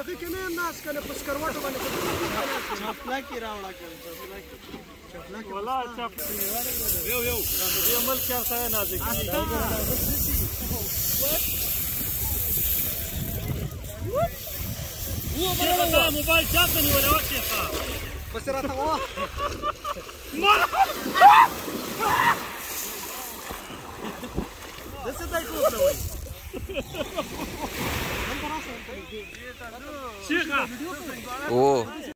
دغه کې نه ناس کنه په سکروټو باندې چپلا کې راوړه کړ چپلا کې ولا چپ یو دې عمل کار سره نازک هو برا موبایل چاپنی ولا وخت ښه بس راته واه دسه دای کوو وای شيخه